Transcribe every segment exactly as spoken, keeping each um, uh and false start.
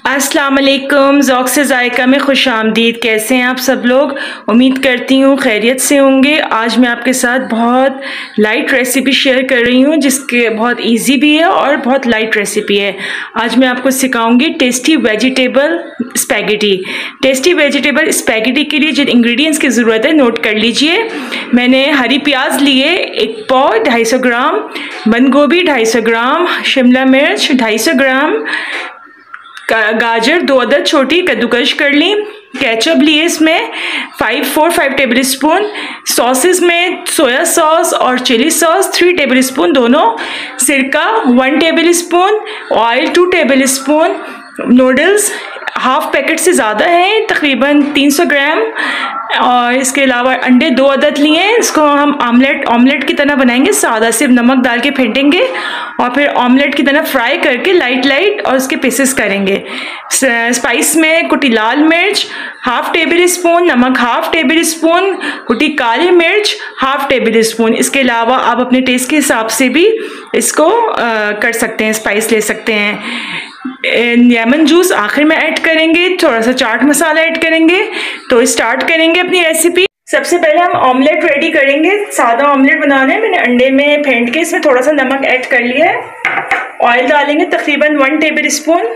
अस्सलाम वालेकुम, ज़ौक़ से ज़ायक़ा में खुश आमदीद। कैसे हैं आप सब लोग? उम्मीद करती हूँ खैरियत से होंगे। आज मैं आपके साथ बहुत लाइट रेसिपी शेयर कर रही हूँ, जिसके बहुत इजी भी है और बहुत लाइट रेसिपी है। आज मैं आपको सिखाऊंगी tasty vegetable spaghetti. Tasty vegetable spaghetti के लिए जिन इंग्रेडिएंट्स की ज़रूरत है नोट कर लीजिए। मैंने हरी प्याज लिए एक पाव ढाई सौ ग्राम, बंद गोभी ढाई सौ ग्राम, शिमला मिर्च ढाई सौ ग्राम, गाजर दो अदद छोटी कद्दूकश कर ली। केचप लिए इसमें five four five tablespoon. Sauces में सोया सॉस और chilli sauce three tablespoon दोनों। सिरका one tablespoon. Oil two tablespoon. Noodles half packet से ज़्यादा है, तकरीबन तीन सौ ग्राम। और इसके अलावा अंडे दो अदद लिए हैं। इसको हम आमलेट ऑमलेट की तरह बनाएंगे, सादा सिर्फ नमक डाल के फेंटेंगे और फिर ऑमलेट की तरह फ्राई करके लाइट लाइट और उसके पीसेस करेंगे। स्पाइस में कुटी लाल मिर्च हाफ टेबल स्पून, नमक हाफ टेबल स्पून, कुटी काली मिर्च हाफ टेबल स्पून। इसके अलावा आप अपने टेस्ट के हिसाब से भी इसको आ, कर सकते हैं, स्पाइस ले सकते हैं। लेमन जूस आखिर में ऐड करेंगे, थोड़ा सा चाट मसाला ऐड करेंगे। तो स्टार्ट करेंगे अपनी रेसिपी। सबसे पहले हम ऑमलेट रेडी करेंगे। सादा ऑमलेट बनाना है। मैंने अंडे में फेंट के इसमें थोड़ा सा नमक ऐड कर लिया है। ऑयल डालेंगे तकरीबन वन टेबल स्पून।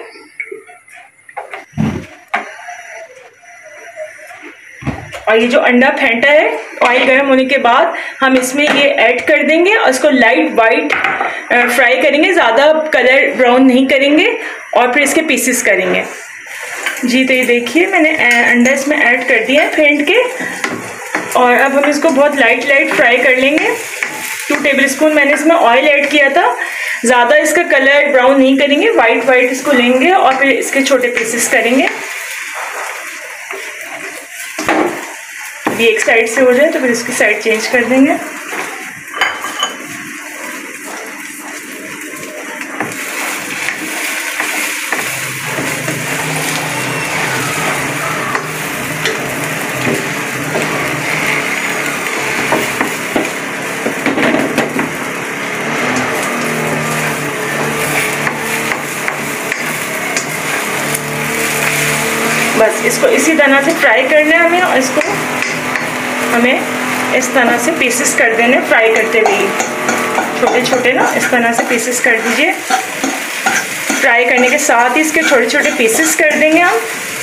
और ये जो अंडा फेंटा है, ऑयल गर्म होने के बाद हम इसमें ये ऐड कर देंगे और इसको लाइट वाइट फ्राई करेंगे, ज़्यादा कलर ब्राउन नहीं करेंगे। और फिर इसके पीसेस करेंगे। जी तो ये देखिए मैंने अंडा इसमें ऐड कर दिया है फेंट के। और अब हम इसको बहुत लाइट लाइट फ्राई कर लेंगे। टू टेबल स्पून मैंने इसमें ऑयल ऐड किया था। ज़्यादा इसका कलर ब्राउन नहीं करेंगे, वाइट वाइट इसको लेंगे और फिर इसके छोटे पीसेस करेंगे। ये एक साइड से हो जाए तो फिर इसकी साइड चेंज कर देंगे। बस इसको इसी तरह से फ्राई करना है हमें, और इसको हमें इस तरह से पीसेस कर देने फ्राई करते हुए, छोटे छोटे ना इस तरह से पीसेस कर दीजिए। फ्राई करने के साथ ही इसके छोटे छोटे पीसेस कर देंगे हम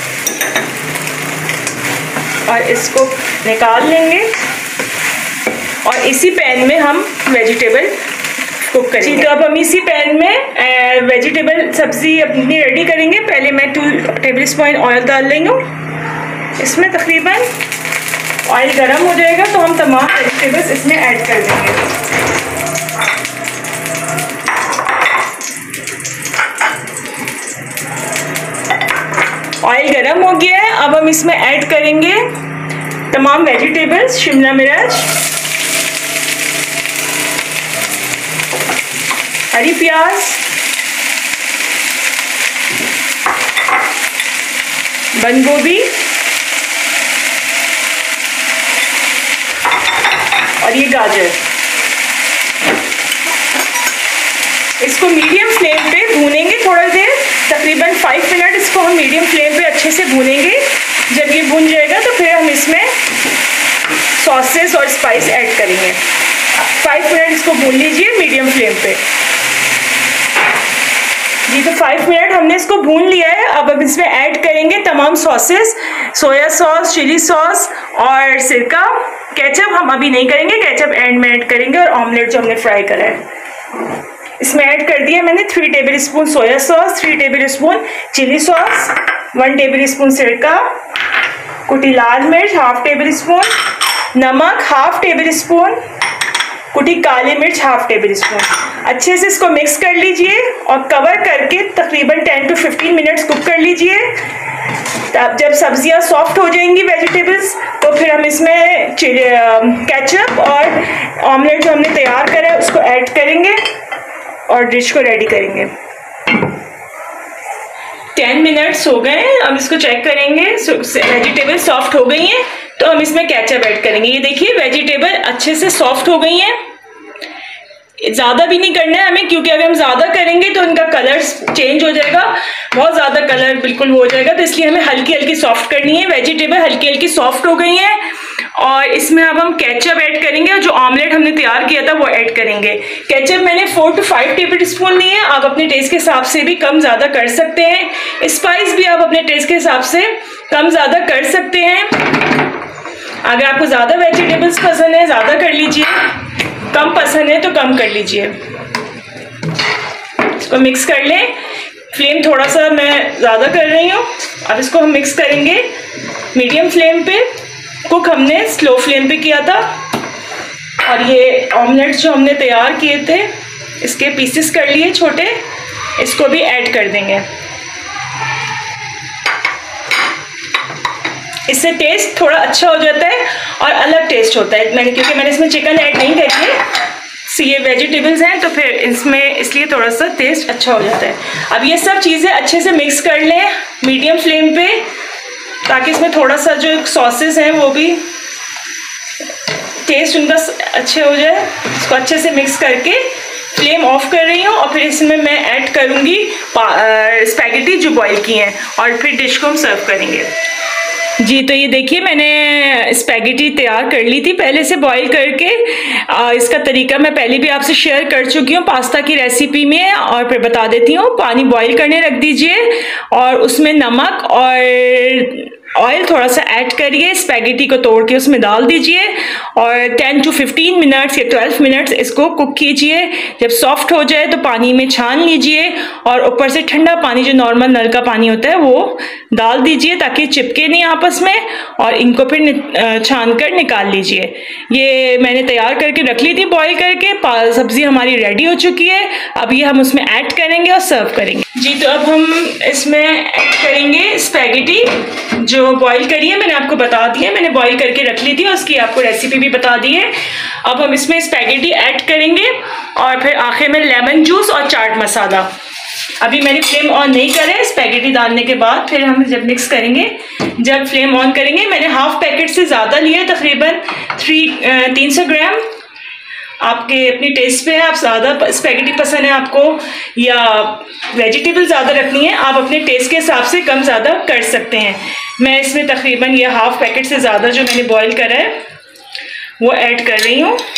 और इसको निकाल लेंगे। और इसी पैन में हम वेजिटेबल कुक करेंगे। तो अब हम इसी पैन में वेजिटेबल सब्ज़ी अपनी रेडी करेंगे। पहले मैं टू टेबल स्पून ऑयल डाल लेंगे इसमें। तकरीबन ऑयल गर्म हो जाएगा तो हम तमाम वेजिटेबल्स इसमें ऐड कर देंगे। ऑयल गर्म हो गया है। अब हम इसमें ऐड करेंगे तमाम वेजिटेबल्स। शिमला मिर्च, हरी प्याज, बंद गोभी और ये गाजर। इसको मीडियम फ्लेम पे भूनेंगे थोड़ा देर, तकरीबन फाइव मिनट इसको हम मीडियम फ्लेम पे अच्छे से भूनेंगे। जब ये भून जाएगा तो फिर हम इसमें सॉसेस और स्पाइस ऐड करेंगे। फाइव मिनट इसको भून लीजिए मीडियम फ्लेम पे। जी तो फाइव मिनट हमने इसको भून लिया है। अब अब इसमें ऐड करेंगे तमाम sauces, soya sauce, chilli sauce और सिरका। केचप हम अभी नहीं करेंगे, केचप एंड में ऐड करेंगे। और ऑमलेट जो हमने फ्राई करा है इसमें ऐड कर दिया मैंने three tablespoon soya sauce, three tablespoon chilli sauce, one tablespoon सिरका, कुटी लाल मिर्च हाफ टेबल स्पून, नमक हाफ टेबल स्पून, कुटी काली मिर्च हाफ टेबल स्पून। अच्छे से इसको मिक्स कर लीजिए और कवर करके तकरीबन ten to fifteen minutes cook कर लीजिए। तब जब सब्जियां सॉफ्ट हो जाएंगी वेजिटेबल्स, तो फिर हम इसमें केचप और ऑमलेट जो हमने तैयार करा है उसको ऐड करेंगे और डिश को रेडी करेंगे। टेन मिनट्स हो गए। अब इसको चेक करेंगे, वेजिटेबल सॉफ्ट हो गई हैं तो हम इसमें केचप ऐड करेंगे। ये देखिए वेजिटेबल अच्छे से सॉफ्ट हो गई हैं। ज़्यादा भी नहीं करना है हमें, क्योंकि अगर हम ज़्यादा करेंगे तो इनका कलर चेंज हो जाएगा, बहुत ज़्यादा कलर बिल्कुल हो जाएगा। तो इसलिए हमें हल्की हल्की सॉफ्ट करनी है। वेजिटेबल हल्की हल्की सॉफ्ट हो गई हैं और इसमें अब हम केचप ऐड करेंगे और जो ऑमलेट हमने तैयार किया था वो ऐड करेंगे। केचप मैंने four two five tablespoon लिए हैं। आप अपने टेस्ट के हिसाब से भी कम ज़्यादा कर सकते हैं। स्पाइस भी आप अपने टेस्ट के हिसाब से कम ज़्यादा कर सकते हैं। अगर आपको ज़्यादा वेजिटेबल्स पसंद है ज़्यादा कर लीजिए, कम पसंद है तो कम कर लीजिए। इसको मिक्स कर लें। फ्लेम थोड़ा सा मैं ज़्यादा कर रही हूँ। अब इसको हम मिक्स करेंगे मीडियम फ्लेम पे। कुक हमने स्लो फ्लेम पे किया था। और ये ऑमलेट जो हमने तैयार किए थे इसके पीसेस कर लिए छोटे, इसको भी ऐड कर देंगे। इससे टेस्ट थोड़ा अच्छा हो जाता है और अलग टेस्ट होता है। मैंने क्योंकि मैंने इसमें चिकन ऐड नहीं करी है, सो ये वेजिटेबल्स हैं तो फिर इसमें इसलिए थोड़ा सा टेस्ट अच्छा हो जाता है। अब ये सब चीज़ें अच्छे से मिक्स कर लें मीडियम फ्लेम पे, ताकि इसमें थोड़ा सा जो सॉसेस हैं वो भी टेस्ट उनका अच्छे हो जाए। इसको अच्छे से मिक्स करके फ्लेम ऑफ कर रही हूँ और फिर इसमें मैं ऐड करूँगी स्पैगेटी जो बॉईल की हैं और फिर डिश को हम सर्व करेंगे। जी तो ये देखिए मैंने स्पैगेटी तैयार कर ली थी पहले से बॉईल करके। आ, इसका तरीका मैं पहले भी आपसे शेयर कर चुकी हूँ पास्ता की रेसिपी में, और फिर बता देती हूँ। पानी बॉईल करने रख दीजिए और उसमें नमक और ऑयल थोड़ा सा ऐड करिए, स्पैगेटी को तोड़ के उसमें डाल दीजिए और टेन टू फिफ्टीन मिनट्स या ट्वेल्व मिनट्स इसको कुक कीजिए। जब सॉफ्ट हो जाए तो पानी में छान लीजिए और ऊपर से ठंडा पानी जो नॉर्मल नल का पानी होता है वो डाल दीजिए ताकि चिपके नहीं आपस में, और इनको फिर छान कर निकाल लीजिए। ये मैंने तैयार करके रख ली थी बॉईल करके। सब्जी हमारी रेडी हो चुकी है। अब ये हम उसमें ऐड करेंगे और सर्व करेंगे। जी तो अब हम इसमें ऐड करेंगे स्पैगेटी जो बॉईल करी है। मैंने आपको बता दिया, मैंने बॉईल करके रख ली थी और उसकी आपको रेसिपी भी बता दी है। अब हम इसमें स्पैगेटी ऐड करेंगे और फिर आखिर में लेमन जूस और चाट मसाला। अभी मैंने फ्लेम ऑन नहीं करा है। स्पैगेटी डालने के बाद फिर हम जब मिक्स करेंगे, जब फ्लेम ऑन करेंगे, मैंने हाफ पैकेट से ज़्यादा लिया है, तकरीबन थ्री तीन सौ ग्राम। आपके अपनी टेस्ट पे है, आप ज़्यादा स्पैगेटी पसंद है आपको या वेजिटेबल ज़्यादा रखनी है, आप अपने टेस्ट के हिसाब से कम ज़्यादा कर सकते हैं। मैं इसमें तकरीबन ये हाफ पैकेट से ज़्यादा जो मैंने बॉईल करा है वो ऐड कर रही हूँ।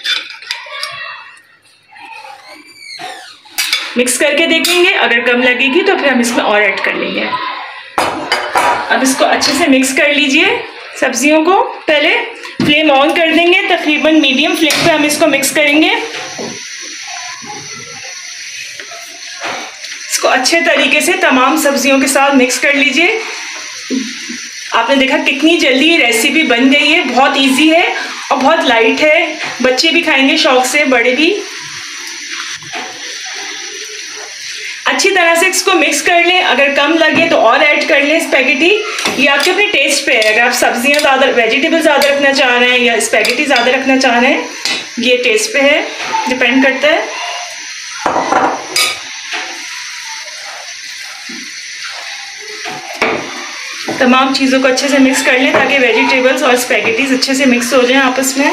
मिक्स करके देखेंगे, अगर कम लगेगी तो फिर हम इसमें और ऐड कर लेंगे। अब इसको अच्छे से मिक्स कर लीजिए सब्जियों को। पहले फ्लेम ऑन कर देंगे, तकरीबन मीडियम फ्लेम पे हम इसको मिक्स करेंगे। इसको अच्छे तरीके से तमाम सब्जियों के साथ मिक्स कर लीजिए। आपने देखा कितनी जल्दी रेसिपी बन गई है, बहुत इजी है और बहुत लाइट है, बच्चे भी खाएंगे शौक से, बड़े भी। अच्छी तरह से इसको मिक्स कर लें। अगर कम लगे तो और ऐड कर लें स्पैगेटी। ये आपके अपने टेस्ट पे है, अगर आप सब्जियां ज़्यादा वेजिटेबल ज़्यादा रखना चाह रहे हैं या स्पैगेटी ज़्यादा रखना चाह रहे हैं, ये टेस्ट पे है, डिपेंड करता है। तमाम चीज़ों को अच्छे से मिक्स कर लें ताकि वेजिटेबल्स और स्पैगेटीज अच्छे से मिक्स हो जाएं आपस में।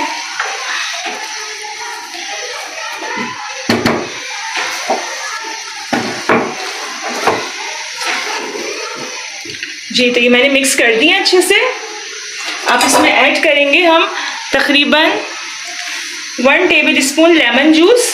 जी तो ये मैंने मिक्स कर दिया अच्छे से। अब इसमें ऐड करेंगे हम तकरीबन one tablespoon lemon juice.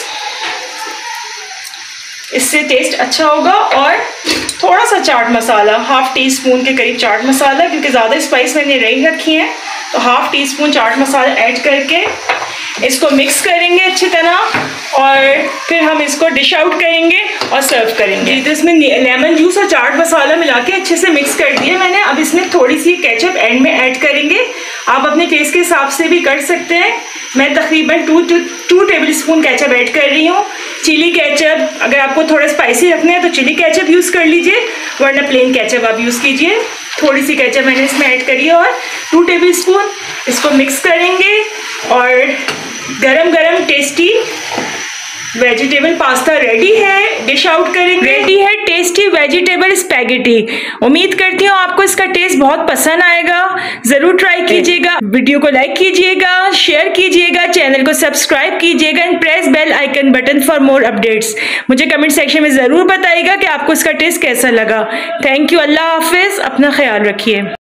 इससे टेस्ट अच्छा होगा, और थोड़ा सा chaat masala, half teaspoon के करीब चाट मसाला, क्योंकि ज़्यादा स्पाइस मैंने नहीं रखी है तो half teaspoon chaat masala add करके इसको मिक्स करेंगे अच्छी तरह, और फिर हम इसको डिश आउट करेंगे और सर्व करेंगे। तो इसमें लेमन जूस और चाट मसाला मिला के अच्छे से मिक्स कर दिया मैंने। अब इसमें थोड़ी सी केचप एंड में ऐड करेंगे। आप अपने टेस्ट के हिसाब से भी कर सकते हैं। मैं तकरीबन two two two tablespoon ketchup add कर रही हूँ। चिली केचप, अगर आपको थोड़ा स्पाइसी रखना है तो चिली केचप यूज़ कर लीजिए, वरना प्लेन केचप आप यूज़ कीजिए। थोड़ी सी केचप मैंने इसमें ऐड करी है और टू टेबल स्पून। इसको मिक्स करेंगे और गरम गरम टेस्टी वेजिटेबल पास्ता रेडी है, डिश आउट करेंगे। रेडी है टेस्टी वेजिटेबल स्पैगेटी। उम्मीद करती हूँ आपको इसका टेस्ट बहुत पसंद आएगा, जरूर ट्राई कीजिएगा। वीडियो को लाइक कीजिएगा, शेयर कीजिएगा, चैनल को सब्सक्राइब कीजिएगा and press bell icon button for more updates. मुझे कमेंट सेक्शन में जरूर बताइएगा कि आपको इसका टेस्ट कैसा लगा। थैंक यू, अल्लाह हाफिज, अपना ख्याल रखिए।